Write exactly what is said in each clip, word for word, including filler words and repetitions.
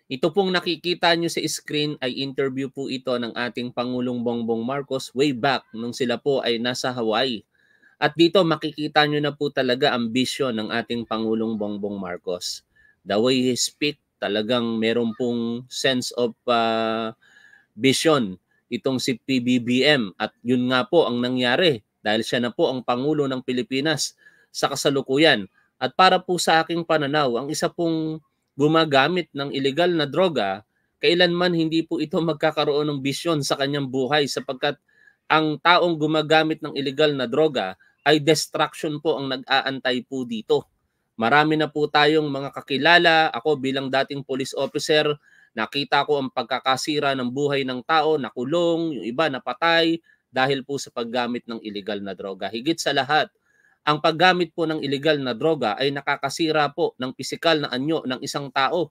Ito pong nakikita nyo sa screen ay interview po ito ng ating Pangulong Bongbong Marcos way back nung sila po ay nasa Hawaii. At dito makikita nyo na po talaga ang vision ng ating Pangulong Bongbong Marcos. The way he speak, talagang meron pong sense of uh, vision itong si P B B M. At yun nga po ang nangyari dahil siya na po ang Pangulo ng Pilipinas sa kasalukuyan. At para po sa aking pananaw, ang isa pong gumagamit ng illegal na droga, kailanman hindi po ito magkakaroon ng bisyon sa kanyang buhay sapagkat ang taong gumagamit ng illegal na droga ay destruction po ang nag-aantay po dito. Marami na po tayong mga kakilala. Ako bilang dating police officer, nakita ko ang pagkakasira ng buhay ng tao, nakulong, yung iba napatay dahil po sa paggamit ng illegal na droga. Higit sa lahat, ang paggamit po ng illegal na droga ay nakakasira po ng pisikal na anyo ng isang tao.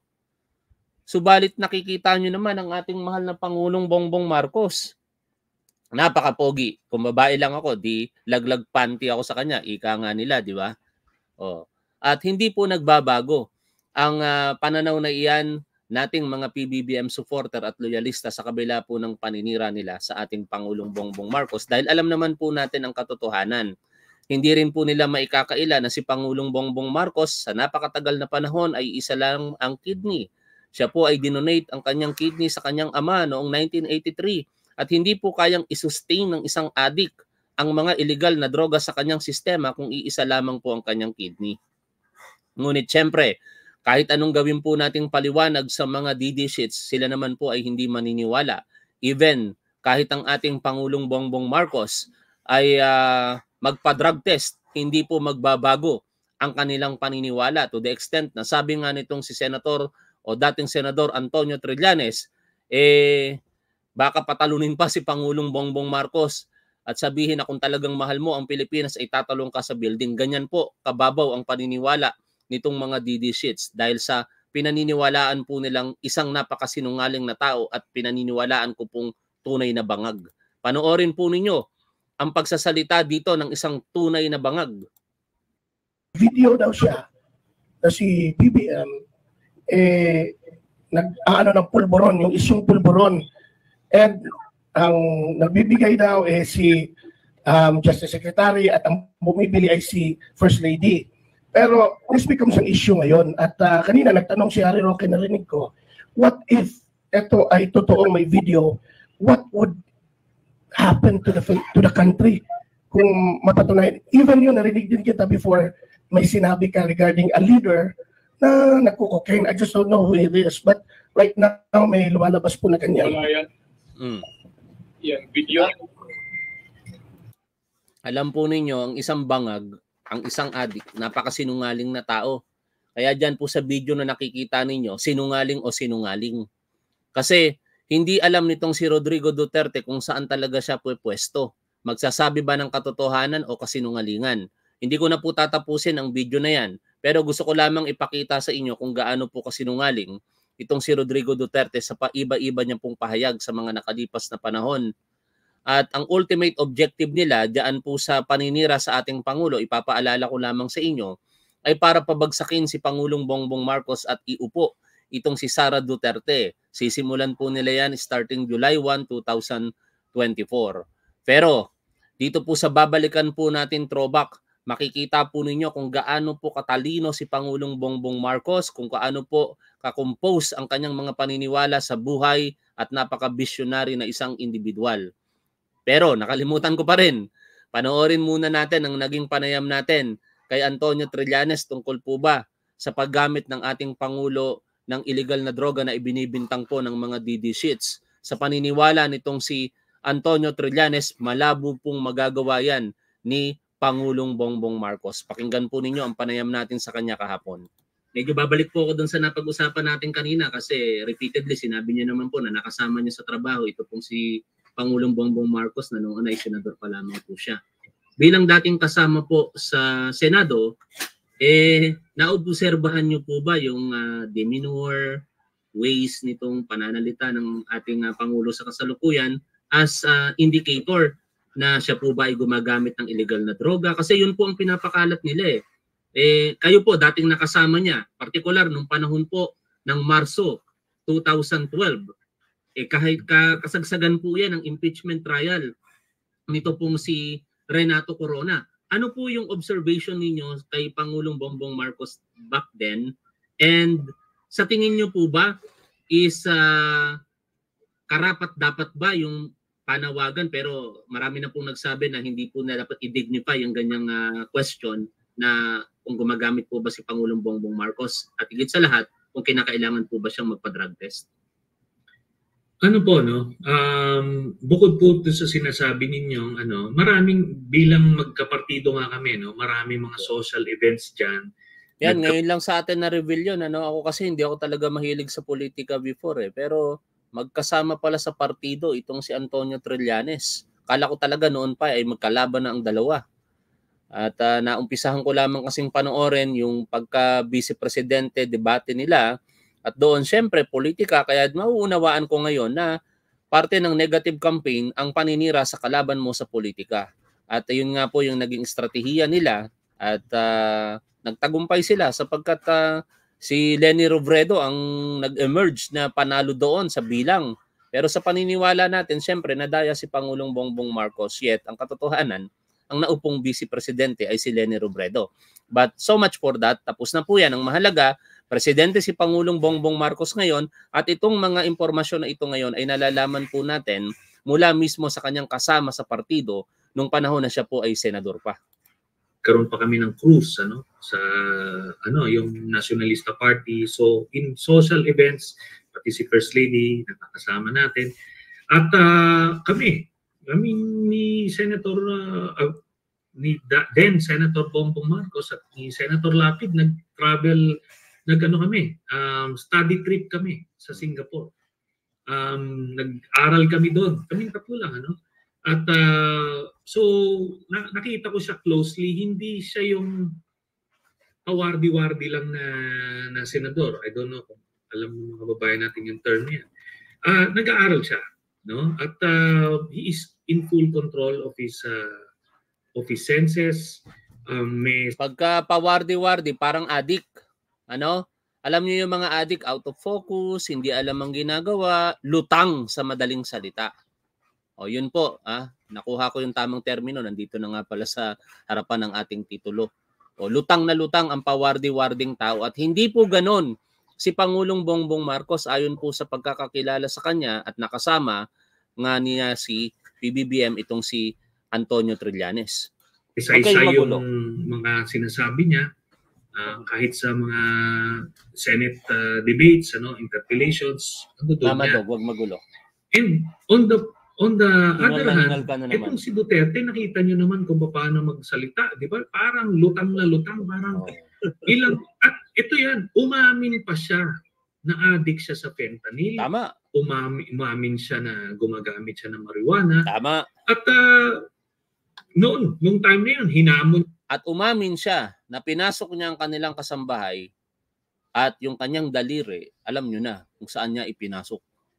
Subalit nakikita nyo naman ang ating mahal na Pangulong Bongbong Marcos. Napaka-pogi. Kung babae lang ako, di laglag panty ako sa kanya. Ika nga nila, di ba? Oh. At hindi po nagbabago ang uh, pananaw na iyan nating mga P B B M supporter at loyalista sa kabila po ng paninira nila sa ating Pangulong Bongbong Marcos dahil alam naman po natin ang katotohanan. Hindi rin po nila maikakaila na si Pangulong Bongbong Marcos sa napakatagal na panahon ay isa lang ang kidney. Siya po ay dinonate ang kanyang kidney sa kanyang ama noong nineteen eighty-three at hindi po kayang isustain ng isang addict ang mga illegal na droga sa kanyang sistema kung iisa lamang po ang kanyang kidney. Ngunit syempre, kahit anong gawin po nating paliwanag sa mga D D sheets, sila naman po ay hindi maniniwala. Even kahit ang ating Pangulong Bongbong Marcos ay uh, magpa-drug test, hindi po magbabago ang kanilang paniniwala to the extent na sabi nga nitong si Senator o dating Senador Antonio Trillanes, eh baka patalunin pa si Pangulong Bongbong Marcos at sabihin na kung talagang mahal mo ang Pilipinas ay tatalong ka sa building. Ganyan po kababaw ang paniniwala nitong mga D D sheets dahil sa pinaniniwalaan po nilang isang napakasinungaling na tao at pinaniniwalaan ko pong tunay na bangag. Panoorin po ninyo ang pagsasalita dito ng isang tunay na bangag. Video daw siya na si B B M eh nag-aano ng pulburon, yung isyong pulburon. And ang nagbibigay daw eh si um, Justice Secretary at ang bumibili ay si First Lady. Pero this becomes an issue ngayon. At uh, kanina nagtanong si Harry Roque, narinig ko, what if ito ay totoong may video, what would happen to the to the country kung mapatunayan? Even yun, narinig din kita before, may sinabi ka regarding a leader na nagko-cocaine. I just don't know who it is. But right now, may lumalabas po na ganyan. Wala yan. Mm. Yan, video. Alam po ninyo, ang isang bangag, ang isang addict, napakasinungaling na tao. Kaya dyan po sa video na nakikita ninyo, sinungaling o sinungaling. Kasi hindi alam nitong si Rodrigo Duterte kung saan talaga siya pwesto. Magsasabi ba ng katotohanan o kasinungalingan? Hindi ko na po tatapusin ang video na yan. Pero gusto ko lamang ipakita sa inyo kung gaano po kasinungaling itong si Rodrigo Duterte sa paiba-iba niya pong pahayag sa mga nakalipas na panahon. At ang ultimate objective nila diyan po sa paninira sa ating Pangulo, ipapaalala ko lamang sa inyo, ay para pabagsakin si Pangulong Bongbong Marcos at iupo itong si Sara Duterte. Sisimulan po nila yan starting July first, two thousand twenty-four. Pero dito po sa babalikan po natin throwback, makikita po ninyo kung gaano po katalino si Pangulong Bongbong Marcos, kung gaano po kakompose ang kanyang mga paniniwala sa buhay at napaka-visionary na isang individual. Pero nakalimutan ko pa rin, panoorin muna natin ang naging panayam natin kay Antonio Trillanes tungkol po ba sa paggamit ng ating Pangulo ng illegal na droga na ibinibintang po ng mga D D sheets. Sa paniniwala nitong si Antonio Trillanes, malabo pong magagawa yan ni Pangulong Bongbong Marcos. Pakinggan po ninyo ang panayam natin sa kanya kahapon. Medyo babalik po ako dun sa napag-usapan natin kanina kasi repeatedly sinabi niya naman po na nakasama niya sa trabaho ito pong si Pangulong Bongbong Marcos na noon ay senador pa lamang po siya. Bilang dating kasama po sa Senado, eh naobserbahan niyo po ba yung uh, demeanor, ways nitong pananalita ng ating uh, Pangulo sa kasalukuyan as uh, indicator na siya po ba ay gumagamit ng illegal na droga? Kasi yun po ang pinapakalat nila eh. Eh kayo po dating nakasama niya, partikular nung panahon po ng Marso two thousand twelve. Eh kahit ka, kasagsagan po yan ng impeachment trial nito pong si Renato Corona. Ano po yung observation ninyo kay Pangulong Bongbong Marcos back then? And sa tingin nyo po ba is uh, karapat dapat ba yung panawagan, pero marami na pong nagsabi na hindi po na dapat i-dignify yung ganyang uh, question na kung gumagamit po ba si Pangulong Bongbong Marcos, at higit sa lahat kung kinakailangan po ba siyang magpa-drug test? Ano po, no? Um, bukod po sa sinasabi ninyong, ano, maraming, bilang magkapartido nga kami, no? Maraming mga social events dyan. Yan, Nagka- ngayon lang sa atin na-reveal yun. Ano? Ako kasi hindi ako talaga mahilig sa politika before eh. Pero magkasama pala sa partido itong si Antonio Trillanes. Kala ko talaga noon pa ay magkalaban na ang dalawa. At uh, naumpisahan ko lamang kasing panoorin yung pagka-vice presidente debate nila. At doon, syempre, politika, kaya mauunawaan ko ngayon na parte ng negative campaign ang paninira sa kalaban mo sa politika. At yun nga po yung naging estratehiya nila at uh, nagtagumpay sila sapagkat uh, si Leni Robredo ang nag-emerge na panalo doon sa bilang. Pero sa paniniwala natin, syempre, nadaya si Pangulong Bongbong Marcos. Yet, ang katotohanan, ang naupong vice presidente ay si Leni Robredo. But so much for that. Tapos na po yan. Ang mahalaga, presidente si Pangulong Bongbong Marcos ngayon at itong mga impormasyon na ito ngayon ay nalalaman po natin mula mismo sa kanyang kasama sa partido nung panahon na siya po ay senador pa. Karoon pa kami ng cruise ano sa ano yung Nacionalista Party. So in social events pati si First Lady nakakasama natin at uh, kami kami ni Senator uh, ni da, then Senator Bongbong Marcos at ni Senator Lapid nag-travel nag-ano kami, um, study trip kami sa Singapore. Um, nag-aral kami doon. Kaming tatlo lang, ano? At uh, so, na nakita ko siya closely. Hindi siya yung kawardi-wardi lang na, na senador. I don't know kung alam mo mga kababayan natin yung term niya. Uh, nag-aaral siya, no? At uh, he is in full control of his uh, of his senses. Um, may... Pagka pawardi-wardi, parang adik. Ano? Alam niyo yung mga addict, out of focus, hindi alam ang ginagawa, lutang sa madaling salita. O yun po, ah, nakuha ko yung tamang termino, nandito na nga pala sa harapan ng ating titulo. O lutang na lutang ang pawardi-warding tao at hindi po ganon si Pangulong Bongbong Marcos ayon po sa pagkakakilala sa kanya at nakasama nga niya si P B B M itong si Antonio Trillanes. Isa-isa okay, yung mga sinasabi niya. Uh, kahit sa mga Senate uh, debates, ano, interpellations, ano doon niya. Wag magulo. And on the on the other hand, itong si Duterte, nakita nyo naman kung paano magsalita, di ba? Parang lutang na lutang, parang oh. ilang, at ito yan, umamin pa siya na addict siya sa fentanyl. Tama. Umamin, umamin siya na gumagamit siya ng marijuana. Tama. At uh, noon, nung time na yun, hinamon. At umamin siya na pinasok niya ang kanilang kasambahay at yung kanyang daliri, alam nyo na kung saan niya ipinasok.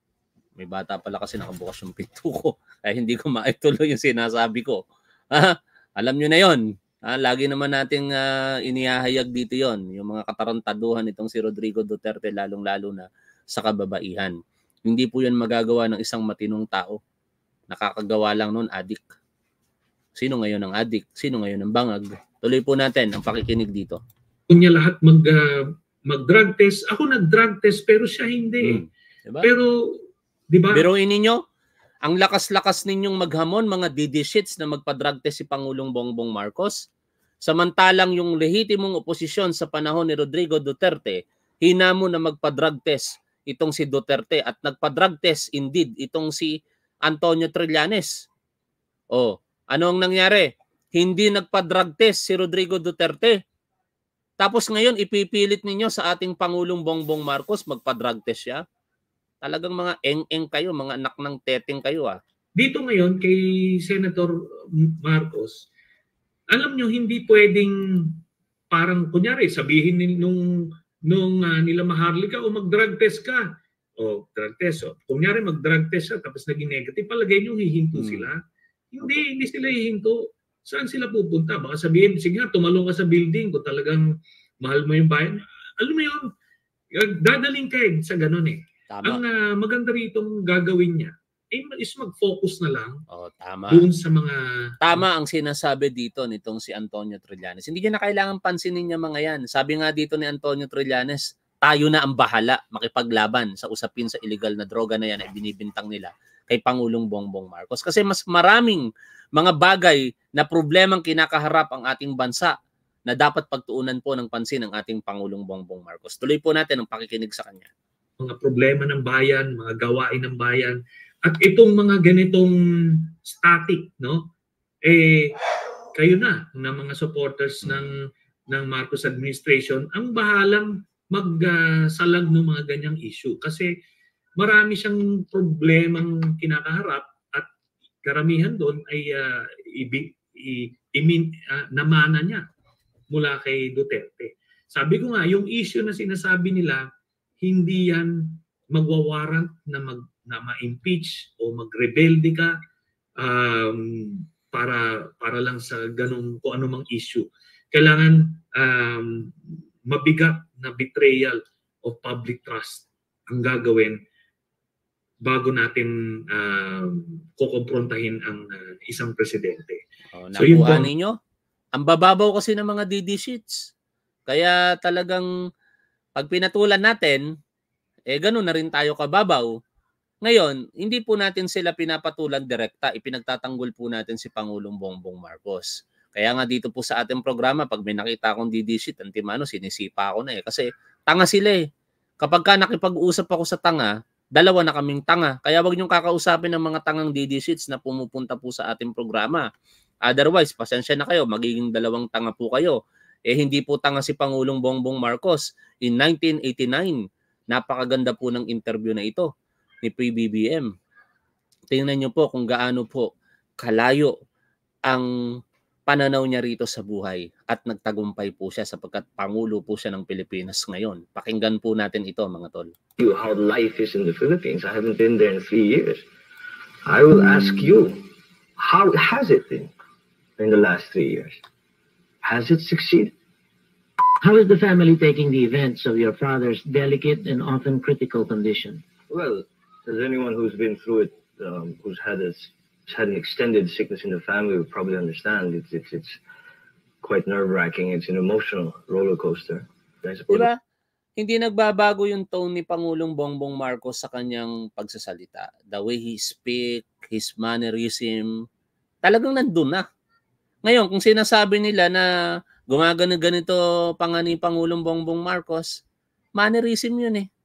May bata pala kasi nakabukas yung pinto ko. Ay hindi ko maituloy yung sinasabi ko. Ha? Alam nyo na yon. Ha? Lagi naman nating uh, inihahayag dito yon. Yung mga katarantaduhan itong si Rodrigo Duterte, lalong-lalo na sa kababaihan. Hindi po yan magagawa ng isang matinong tao. Nakakagawa lang nun, adik. Sino ngayon ang adik? Sino ngayon ang bangag? Tuloy po natin ang pakikinig dito. Kunya lahat mag, uh, mag-drug test. Ako nag-drug test pero siya hindi. Hmm. Diba? Pero, di ba? Biruin ninyo, ang lakas-lakas ninyong maghamon, mga didishits na magpa-drug test si Pangulong Bongbong Marcos. Samantalang yung lehitimong oposisyon sa panahon ni Rodrigo Duterte, hinamon na magpa-drug test itong si Duterte at nagpa-drug test indeed itong si Antonio Trillanes. Oh, ano ang nangyari? Hindi nagpa-drug test si Rodrigo Duterte. Tapos ngayon ipipilit ninyo sa ating Pangulong Bongbong Marcos magpa-drug test siya. Talagang mga eng-eng kayo, mga anak ng teteng kayo ah. Dito ngayon kay Senator Marcos, alam nyo hindi pwedeng parang kunyari sabihin nung nung uh, nila Maharlika o mag-drug test ka. O drug test. O, kunyari mag-drug test siya tapos naging negative, palagay nyo hihinto hmm. sila. Hindi, hindi sila hihinto. Saan sila pupunta? Baka sabihin, sige nga, tumalong ka sa building kung talagang mahal mo yung bayan. Alam mo yun, dadaling ka eh, sa ganun eh. Tama. Ang uh, maganda rito gagawin niya eh, is mag-focus na lang oh, tama. doon sa mga... Tama ang sinasabi dito nitong si Antonio Trillanes. Hindi niya na kailangan pansinin niya mga yan. Sabi nga dito ni Antonio Trillanes, tayo na ang bahala makipaglaban sa usapin sa illegal na droga na yan ay binibintang nila kay Pangulong Bongbong Marcos. Kasi mas maraming mga bagay na problemang kinakaharap ang ating bansa na dapat pagtuunan po ng pansin ng ating Pangulong Bongbong Marcos. Tuloy po natin ang pakikinig sa kanya. Mga problema ng bayan, mga gawain ng bayan, at itong mga ganitong static, no? Eh, kayo na, na mga supporters ng, ng Marcos administration, ang bahalang magsalag uh, ng mga ganyang issue. Kasi marami siyang problemang kinakaharap at karamihan doon ay uh, ibi, i, imin, uh, namana niya mula kay Duterte. Sabi ko nga, yung issue na sinasabi nila, hindi yan magwawarrant na mag na ma-impeach o mag-rebelde ka um, para para lang sa ganung kung anumang issue. Kailangan um, mabigat na betrayal of public trust ang gagawin bago natin um, kukomprontahin ang uh, isang presidente. Oh, so yun po, ninyo, ang bababaw kasi ng mga D D sheets. Kaya talagang pag pinatulan natin, eh ganun na rin tayo kababaw. Ngayon, hindi po natin sila pinapatulan direkta, ipinagtatanggol po natin si Pangulong Bongbong Marcos. Kaya nga dito po sa ating programa, pag may nakita akong D D sheet, antimano, sinisipa ako na eh. Kasi tanga sila eh. Kapag ka nakipag-usap ako sa tanga, dalawa na kaming tanga. Kaya wag niyong kakausapin ng mga tangang D D sheets na pumupunta po sa ating programa. Otherwise, pasensya na kayo, magiging dalawang tanga po kayo. Eh hindi po tanga si Pangulong Bongbong Marcos. In nineteen eighty-nine, napakaganda po ng interview na ito ni P B B M. Tingnan niyo po kung gaano po kalayo ang pananaw niya rito sa buhay at nagtagumpay po siya sapagkat Pangulo po siya ng Pilipinas ngayon. Pakinggan po natin ito mga tol. You how life is in the Philippines. I haven't been there in three years. I will ask you, how has it been in the last three years? Has it succeeded? How is the family taking the events of your father's delicate and often critical condition? Well, as anyone who's been through it, um, who's had a, had an extended sickness in the family would probably understand. It's it's it's quite nerve-wracking. It's an emotional roller coaster. I suppose. Diba? Hindi nagbabago yung tone ni Pangulong Bongbong Marcos sa kanyang pagsasalita. The way he speak, his mannerism, talagang nandun na. Ngayon, kung sinasabi nila na gumagano ganito pa nga ni Pangulong Bongbong Marcos, mannerism yun eh.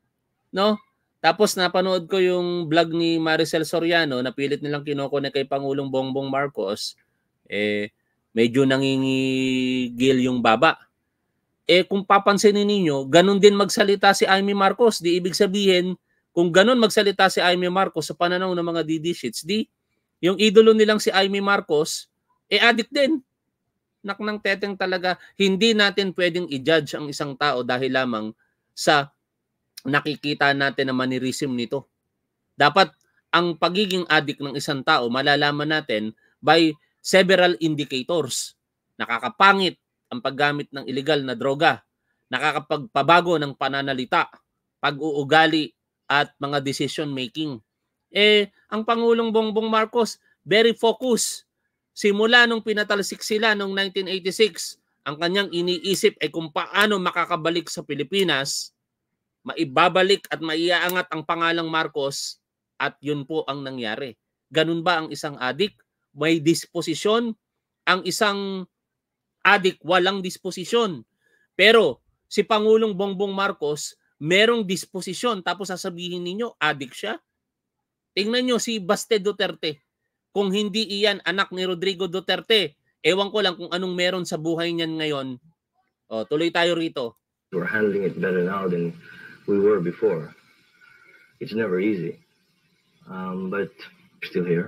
No? Tapos napanood ko yung vlog ni Maricel Soriano na pilit nilang kinokone kay Pangulong Bongbong Marcos, eh medyo nangingigil yung baba. Eh kung papansinin ninyo, ganun din magsalita si Amy Marcos. Di ibig sabihin, kung ganun magsalita si Amy Marcos sa pananaw ng mga D D sheets, di yung idolo nilang si Amy Marcos, eh addict din. Naknang teteng talaga, hindi natin pwedeng i-judge ang isang tao dahil lamang sa nakikita natin na mannerism nito. Dapat ang pagiging addict ng isang tao malalaman natin by several indicators. Nakakapangit ang paggamit ng illegal na droga, nakakapagpabago ng pananalita, pag-uugali at mga decision making. Eh, ang Pangulong Bongbong Marcos, very focused. Simula nung pinatalsik sila noong nineteen eighty-six, ang kanyang iniisip ay kung paano makakabalik sa Pilipinas, maibabalik at maiaangat ang pangalang Marcos, at yun po ang nangyari. Ganun ba ang isang adik? May disposisyon. Ang isang adik walang disposisyon. Pero si Pangulong Bongbong Marcos merong disposisyon tapos sasabihin ninyo adik siya? Tingnan nyo si Baste Duterte. Kung hindi iyan anak ni Rodrigo Duterte, ewan ko lang kung anong meron sa buhay niyan ngayon. O, tuloy tayo rito. We're handling it better now than we were before. It's never easy, um, but we're still here.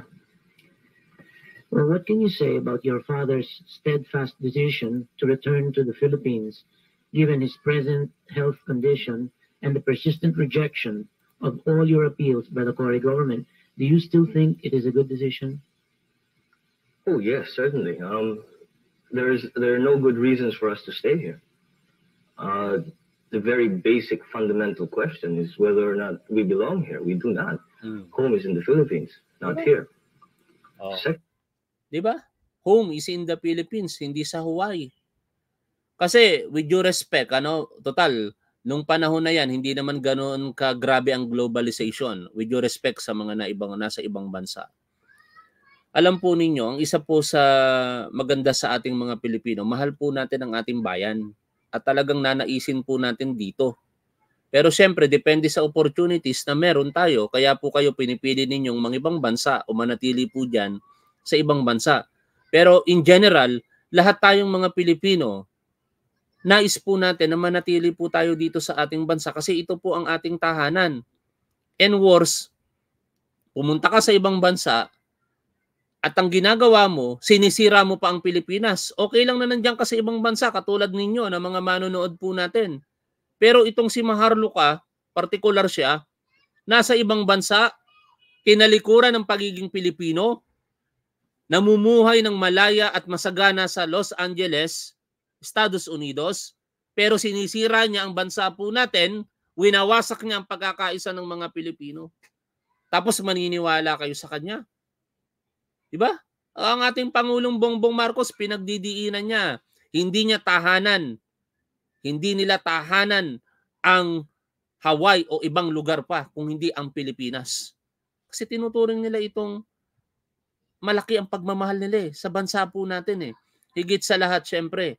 Well, what can you say about your father's steadfast decision to return to the Philippines, given his present health condition and the persistent rejection of all your appeals by the Cory government? Do you still think it is a good decision? Oh yes, certainly. Um, there's there are no good reasons for us to stay here. Uh, the very basic fundamental question is whether or not we belong here. We do not. Hmm. Home is in the Philippines, not Diba? here. Oh. Sec- Di ba? Home is in the Philippines, hindi sa Hawaii. Kasi with due respect, ano, total, nung panahon na yan, hindi naman ganoon kagrabe ang globalization with due respect sa mga na ibang, nasa ibang bansa. Alam po ninyo, ang isa po sa maganda sa ating mga Pilipino, mahal po natin ang ating bayan at talagang nanaisin po natin dito. Pero siyempre, depende sa opportunities na meron tayo, kaya po kayo pinipili ninyong mga ibang bansa o manatili po dyan sa ibang bansa. Pero in general, lahat tayong mga Pilipino, nais po natin na manatili po tayo dito sa ating bansa kasi ito po ang ating tahanan. And worse, pumunta ka sa ibang bansa at ang ginagawa mo, sinisira mo pa ang Pilipinas. Okay lang na nandiyan ka sa ibang bansa, katulad ninyo na mga manonood po natin. Pero itong si Maharlika, partikular siya, nasa ibang bansa, tinalikuran ng pagiging Pilipino, namumuhay ng malaya at masagana sa Los Angeles, Estados Unidos, pero sinisira niya ang bansa po natin, winawasak niya ang pagkakaisa ng mga Pilipino. Tapos maniniwala kayo sa kanya. Diba? Ang ating Pangulong Bongbong Marcos, pinagdidiinan niya. Hindi niya tahanan. Hindi nila tahanan ang Hawaii o ibang lugar pa kung hindi ang Pilipinas. Kasi tinuturing nila itong malaki ang pagmamahal nila eh, sa bansa po natin eh. Higit sa lahat, syempre,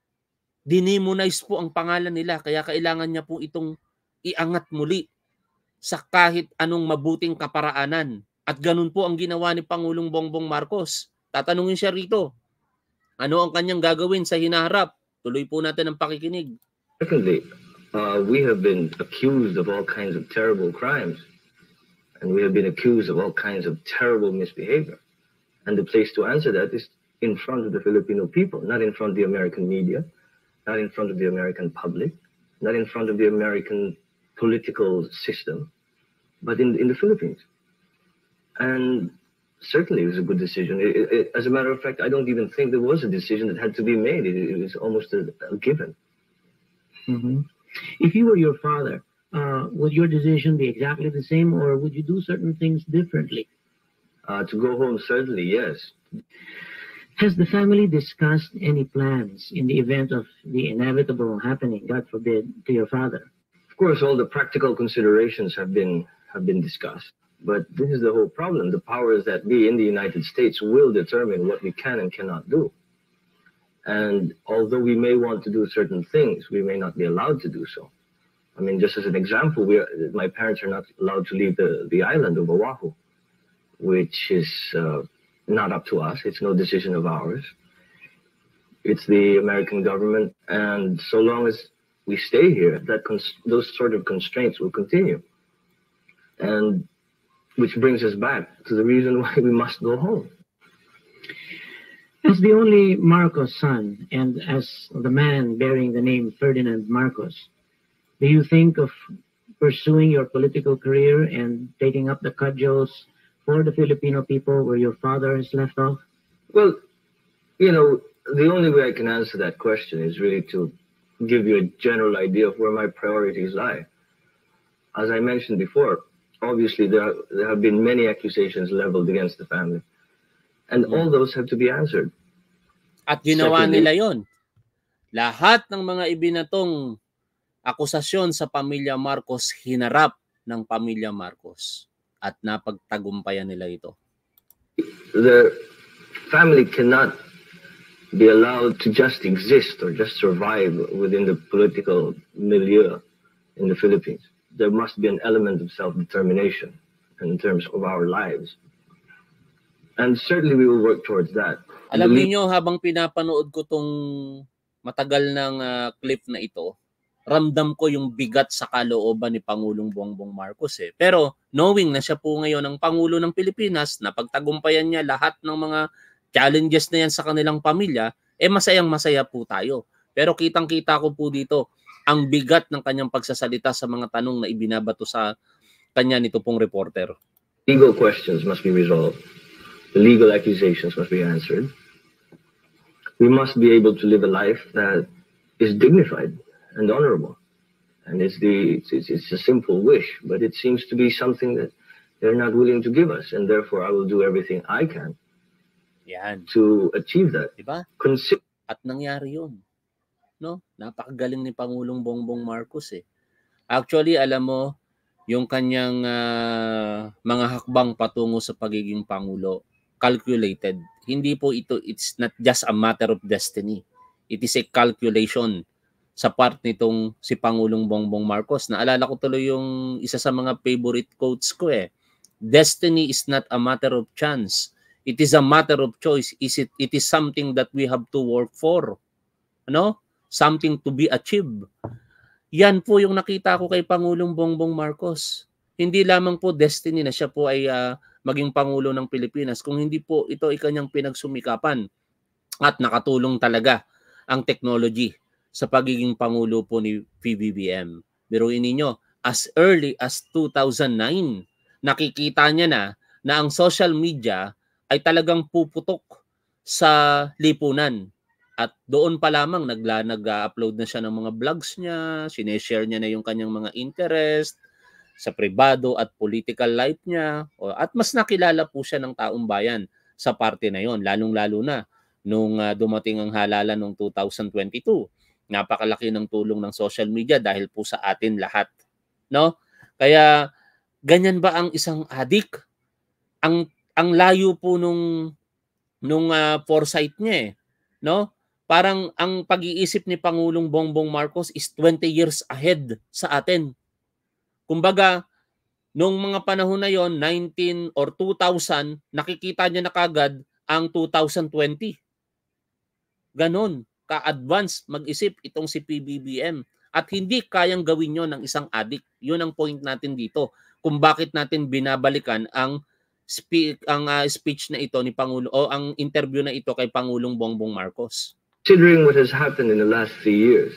dinimonize po ang pangalan nila. Kaya kailangan niya po itong iangat muli sa kahit anong mabuting kaparaanan. At ganun po ang ginawa ni Pangulong Bongbong Marcos. Tatanungin siya rito, ano ang kanyang gagawin sa hinaharap? Tuloy po natin ang pakikinig. Secondly, uh, we have been accused of all kinds of terrible crimes. And we have been accused of all kinds of terrible misbehavior. And the place to answer that is in front of the Filipino people, not in front of the American media, not in front of the American public, not in front of the American political system, but in, in the Philippines. And certainly it was a good decision. It, it, as a matter of fact, I don't even think there was a decision that had to be made. It, it was almost a, a given. Mm-hmm. If you were your father, uh, would your decision be exactly the same, or would you do certain things differently? Uh, to go home, certainly, yes. Has the family discussed any plans in the event of the inevitable happening, God forbid, to your father? Of course, all the practical considerations have been have been discussed. But this is the whole problem. The powers that be in the United States will determine what we can and cannot do. And although we may want to do certain things, we may not be allowed to do so. I mean, just as an example, we are, my parents are not allowed to leave the, the island of Oahu, which is uh, not up to us. It's no decision of ours. It's the American government. And so long as we stay here, that cons- those sort of constraints will continue. And which brings us back to the reason why we must go home. As the only Marcos son, and as the man bearing the name Ferdinand Marcos, do you think of pursuing your political career and taking up the cudgels for the Filipino people where your father has left off? Well, you know, the only way I can answer that question is really to give you a general idea of where my priorities lie. As I mentioned before, obviously there, are, there have been many accusations leveled against the family. And all those have to be answered. At ginawa Secondly, nila yon. Lahat ng mga ibinatong akusasyon sa pamilya Marcos, hinarap ng pamilya Marcos. At napagtagumpayan nila ito. The family cannot be allowed to just exist or just survive within the political milieu in the Philippines. There must be an element of self-determination in terms of our lives. And certainly we will work towards that. Alam niyo, habang pinapanood ko tong matagal ng uh, clip na ito, ramdam ko yung bigat sa kalooban ni Pangulong Bongbong Marcos eh. Pero knowing na siya po ngayon ang Pangulo ng Pilipinas, na pagtagumpayan niya lahat ng mga challenges na yan sa kanilang pamilya, eh masayang masaya po tayo. Pero kitang-kita ko po dito ang bigat ng kanyang pagsasalita sa mga tanong na ibinabato sa kanya nito pong reporter. Legal questions must be resolved. The legal accusations must be answered. We must be able to live a life that is dignified and honorable. And it's the it's, it's, it's a simple wish, but it seems to be something that they're not willing to give us, and therefore I will do everything I can Yan. to achieve that. Diba? Consi- At nangyari yun. No? Napakagaling ni Pangulong Bongbong Marcos eh. Actually, alam mo, yung kanyang uh, mga hakbang patungo sa pagiging Pangulo, calculated. Hindi po ito, it's not just a matter of destiny. It is a calculation sa part nitong si Pangulong Bongbong Marcos. Naalala ko tuloy yung isa sa mga favorite quotes ko eh. Destiny is not a matter of chance. It is a matter of choice. Is it, it is something that we have to work for. Ano? Something to be achieved. Yan po yung nakita ko kay Pangulong Bongbong Marcos. Hindi lamang po destiny na siya po ay uh, maging Pangulo ng Pilipinas. Kung hindi po ito ay kanyang pinagsumikapan. At nakatulong talaga ang technology sa pagiging Pangulo po ni P B B M. Biruin ninyo, as early as two thousand nine, nakikita niya na na ang social media ay talagang puputok sa lipunan. At doon pa lamang nagla, nag-upload na siya ng mga vlogs niya, sineshare niya na yung kanyang mga interest sa pribado at political life niya. At mas nakilala po siya ng taong bayan sa parte na yon, lalong-lalo na nung uh, dumating ang halalan noong two thousand twenty-two. Napakalaki ng tulong ng social media dahil po sa atin lahat, no? Kaya ganyan ba ang isang adik? Ang ang layo po nung nung uh, foresight niya eh, no? Parang ang pag-iisip ni Pangulong Bongbong Marcos is twenty years ahead sa atin. Kumbaga, nung mga panahon na yon, nineteen or two thousand, nakikita niya na kagad ang two thousand twenty. Ganon ka-advance mag-isip itong si P B B M. At hindi kayang gawin yon ng isang adik. Yun ang point natin dito. Kung bakit natin binabalikan ang speak ang uh, speech na ito ni Pangulo o ang interview na ito kay Pangulong Bongbong Marcos. Considering what has happened in the last three years,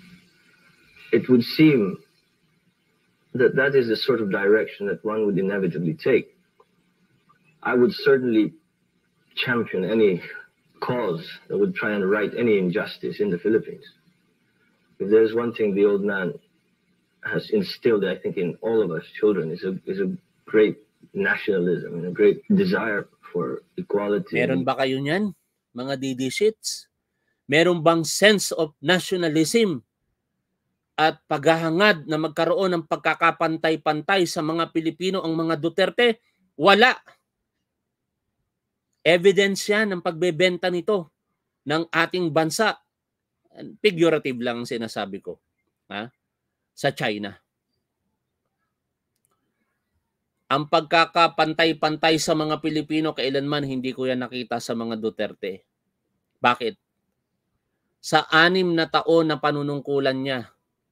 it would seem that that is the sort of direction that one would inevitably take. I would certainly champion any cause that would try and right any injustice in the Philippines. If there's one thing the old man has instilled, I think, in all of us children, is a is a great nationalism and a great desire for equality. Meron ba kayo niyan, mga D D shits? Meron bang sense of nationalism at paghahangad na magkaroon ng pagkakapantay-pantay sa mga Pilipino ang mga Duterte? Wala. Evidence yan ng pagbebenta nito ng ating bansa. Figurative lang ang sinasabi ko. Ha? Sa China. Ang pagkakapantay-pantay sa mga Pilipino, kailanman hindi ko yan nakita sa mga Duterte. Bakit? Sa anim na taon na panunungkulan niya,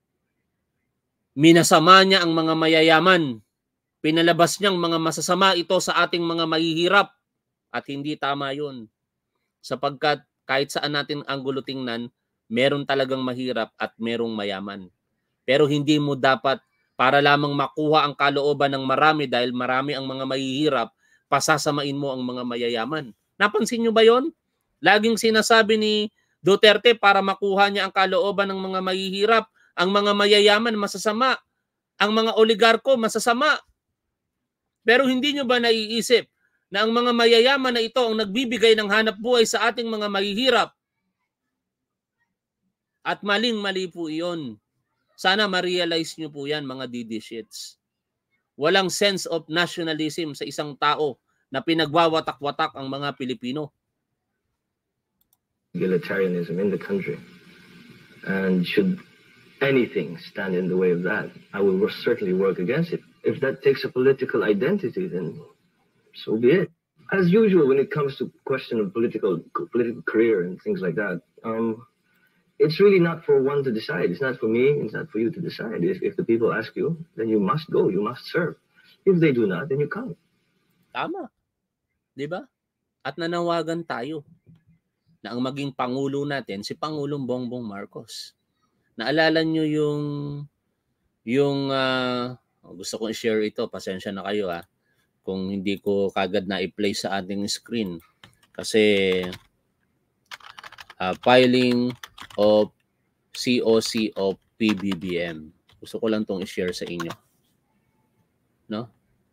minasama niya ang mga mayayaman. Pinalabas niyang mga masasama ito sa ating mga mahihirap. At hindi tama yun. Sapagkat kahit saan natin ang gulo tingnan, meron talagang mahirap at merong mayaman. Pero hindi mo dapat para lamang makuha ang kalooban ng marami dahil marami ang mga mahihirap, pasasamain mo ang mga mayayaman. Napansin nyo ba yon? Laging sinasabi ni Duterte para makuha niya ang kalooban ng mga mahihirap, ang mga mayayaman masasama, ang mga oligarko masasama. Pero hindi nyo ba naiisip na ang mga mayayaman na ito ang nagbibigay ng hanap buhay sa ating mga mahihirap? At maling-mali po iyon. Sana ma-realize nyo po yan, mga D D shits. Walang sense of nationalism sa isang tao na pinagwawatak-watak ang mga Pilipino. Egalitarianism in the country. And should anything stand in the way of that, I will certainly work against it. If that takes a political identity, then so be it. As usual, when it comes to question of political political career and things like that, um, it's really not for one to decide. It's not for me. It's not for you to decide. If, if the people ask you, then you must go. You must serve. If they do not, then you can't. Tama. Diba? At nanawagan tayo na ang maging Pangulo natin, si Pangulong Bongbong Marcos. Naalala nyo yung, yung uh, gusto kong i-share ito. Pasensya na kayo ha. Kung hindi ko kagad na i-play sa ating screen. Kasi uh, filing of C O C of P B B M. Gusto ko lang tong i-share sa inyo. No?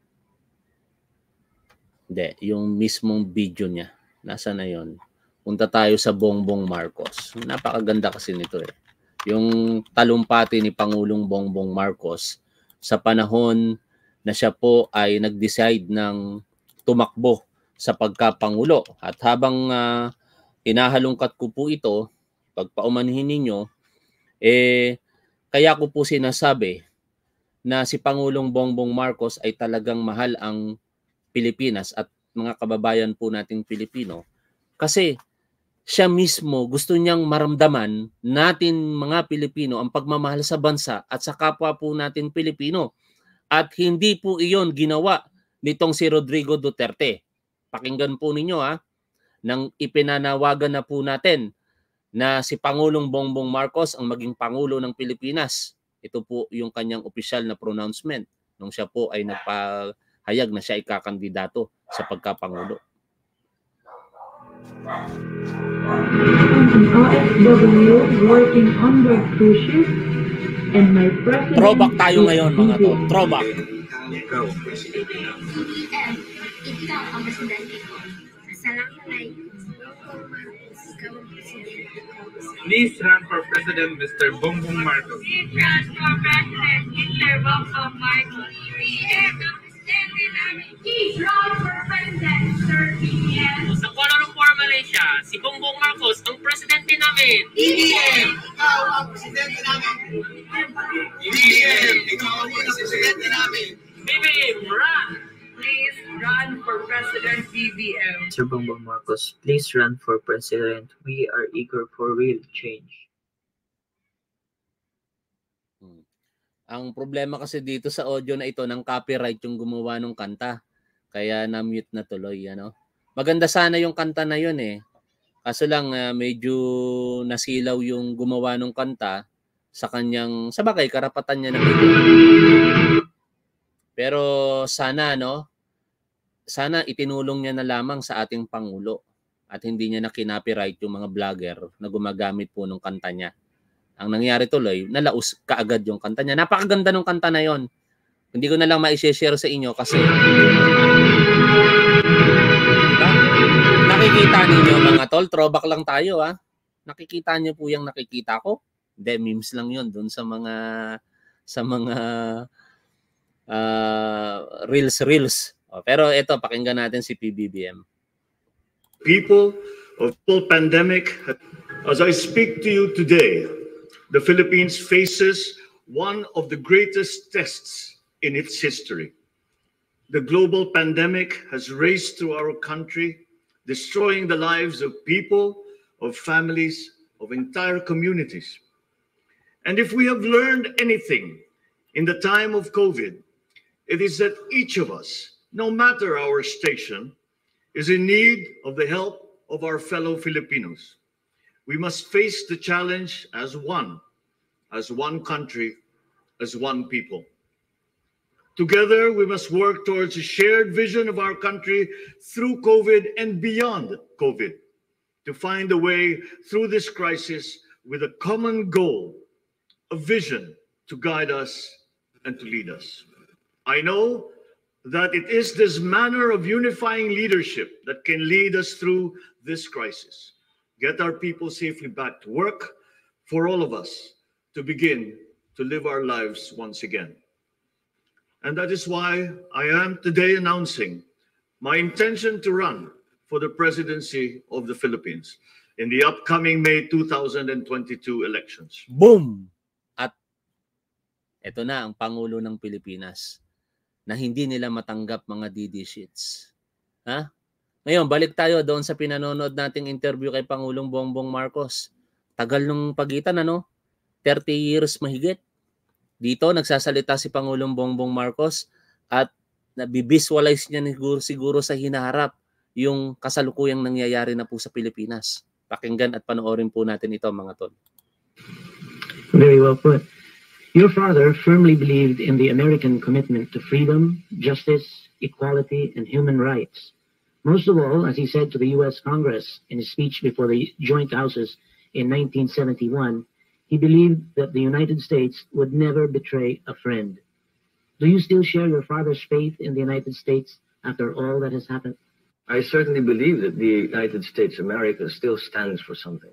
Hindi, yung mismong video niya. Nasa na yon? Punta tayo sa Bongbong Marcos. Napakaganda kasi nito eh. Yung talumpati ni Pangulong Bongbong Marcos sa panahon na siya po ay nag-decide ng tumakbo sa pagkapangulo. At habang uh, hinahalungkat ko po ito, pagpaumanhin ninyo, eh, kaya ko po sinasabi na si Pangulong Bongbong Marcos ay talagang mahal ang Pilipinas at mga kababayan po nating Pilipino. Kasi siya mismo gusto niyang maramdaman natin mga Pilipino ang pagmamahal sa bansa at sa kapwa po natin Pilipino. At hindi po iyon ginawa nitong si Rodrigo Duterte. Pakinggan po ninyo ha, nang ipinanawagan na po natin na si Pangulong Bongbong Marcos ang maging Pangulo ng Pilipinas. Ito po yung kanyang opisyal na pronouncement nung siya po ay nagpahayag na siya ay kakandidato sa pagkapangulo. O F W working under cruise ship and my president. Throwback tayo ngayon mga to. Throwback. Ikaw ang presidente ko. Assalamualaikum. Ikaw ang presidente ko. Please run for President Mister Bongbong Marcos. Please run for President Mister Bongbong Marcos. Please run for President Mister B B M. Sa Kuala Lumpur, Malaysia, si Bongbong Marcos ang presidente namin. B B M, ikaw ang presidente namin. B B M, ikaw ang presidente namin. B B M, run! Please run for President B B M. Mister Bongbong Marcos, please run for president. We are eager for real change. Hmm. Ang problema kasi dito sa audio na ito ng copyright yung gumawa ng kanta. Kaya na-mute na tuloy, ano. Maganda sana yung kanta na yun eh. Kaso lang uh, medyo nasilaw yung gumawa ng kanta sa kanyang, sa bagay, karapatan niya na ito. Pero sana, no, sana itinulong niya na lamang sa ating Pangulo at hindi niya na kinopyright yung mga vlogger na gumagamit po ng kanta niya. Ang nangyari tuloy, nalaus kaagad yung kanta niya. Napakaganda ng kanta na yon. Hindi ko na lang ma-share sa inyo kasi diba? Nakikita ninyo mga tol, throwback lang tayo ha. Nakikita niyo po yung nakikita ko. Hindi, memes lang yon doon sa mga sa mga uh, reels reels. Oh, pero ito, pakinggan natin si P B B M. People of the pandemic, as I speak to you today, the Philippines faces one of the greatest tests in its history. The global pandemic has raced through our country, destroying the lives of people, of families, of entire communities. And if we have learned anything in the time of COVID, it is that each of us, no matter our station, is in need of the help of our fellow Filipinos. We must face the challenge as one, as one country, as one people. Together, we must work towards a shared vision of our country through COVID and beyond COVID, to find a way through this crisis with a common goal, a vision to guide us and to lead us. I know that it is this manner of unifying leadership that can lead us through this crisis, get our people safely back to work, for all of us to begin to live our lives once again. And that is why I am today announcing my intention to run for the presidency of the Philippines in the upcoming May two thousand twenty-two elections. Boom! At ito na ang Pangulo ng Pilipinas na hindi nila matanggap mga D D sheets. Ha? Ngayon, balik tayo doon sa pinanonood nating interview kay Pangulong Bongbong Marcos. Tagal nung pagitan, ano? thirty years mahigit. Dito, nagsasalita si Pangulong Bongbong Marcos at nabivisualize niya siguro, siguro sa hinaharap yung kasalukuyang nangyayari na po sa Pilipinas. Pakinggan at panoorin po natin ito, mga tol. Very well put. Your father firmly believed in the American commitment to freedom, justice, equality, and human rights. Most of all, as he said to the U S Congress in his speech before the joint houses in nineteen seventy-one, he believed that the United States would never betray a friend. Do you still share your father's faith in the United States after all that has happened? I certainly believe that the United States of America still stands for something.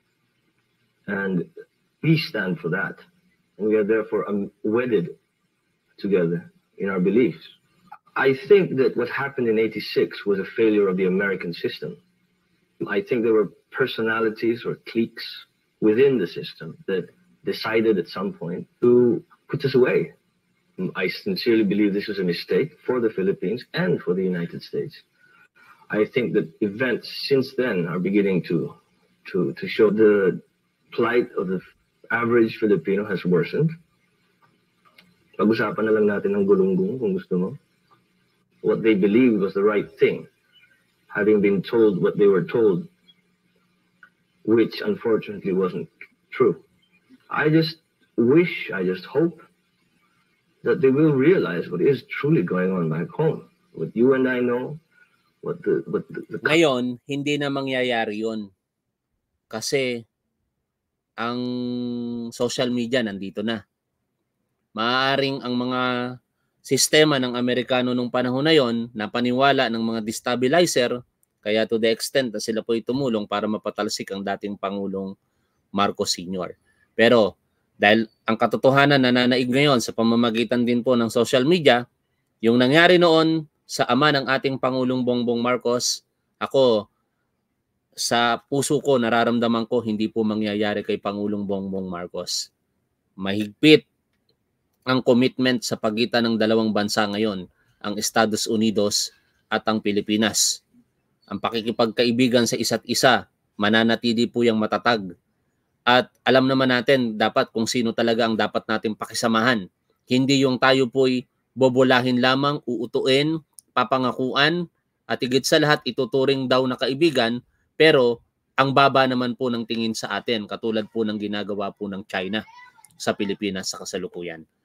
And we stand for that. And we are therefore um, wedded together in our beliefs. I think that what happened in eighty-six was a failure of the American system. I think there were personalities or cliques within the system that decided at some point to put us away. I sincerely believe this was a mistake for the Philippines and for the United States. I think that events since then are beginning to, to, to show the plight of the average Filipino has worsened. Pag-usapan na lang natin ng gulunggong kung gusto mo. What they believed was the right thing, having been told what they were told, which unfortunately wasn't true. I just wish, I just hope that they will realize what is truly going on back home. What you and I know, what the... What the, the... Ngayon, hindi na mangyayari yun. Kasi ang social media nandito na. Maaaring ang mga sistema ng Amerikano nung panahon na yon na paniwala ng mga destabilizer, kaya to the extent na sila po tumulong para mapatalsik ang dating Pangulong Marcos Senior Pero dahil ang katotohanan na nanaig ngayon sa pamamagitan din po ng social media, yung nangyari noon sa ama ng ating Pangulong Bongbong Marcos, ako sa puso ko nararamdaman ko hindi po mangyayari kay Pangulong Bongbong Marcos. Mahigpit ang commitment sa pagitan ng dalawang bansa ngayon, ang Estados Unidos at ang Pilipinas. Ang pakikipagkaibigan sa isa't isa, mananatili po yung matatag. At alam naman natin dapat kung sino talaga ang dapat natin pakisamahan. Hindi yung tayo po'y bobolahin lamang, uutuin, papangakuan, at higit sa lahat ituturing daw na kaibigan, pero ang baba naman po ng tingin sa atin, katulad po ng ginagawa po ng China sa Pilipinas sa kasalukuyan.